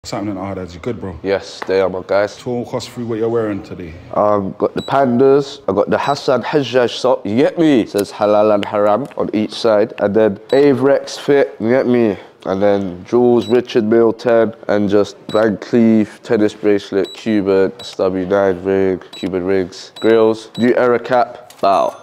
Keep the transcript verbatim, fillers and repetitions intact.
What's happening, Ard Adz? You good, bro? Yes, they are my guys. Talk us through what you're wearing today. Um, got the pandas, I got the Hassan Hajjaj sock, you get me? It says halal and haram on each side. And then Averex fit, you get me? And then Jules Richard Mill ten, and just Van Cleef, tennis bracelet, Cuban, stubby nine ring, Cuban rings, grills, new era cap, bow.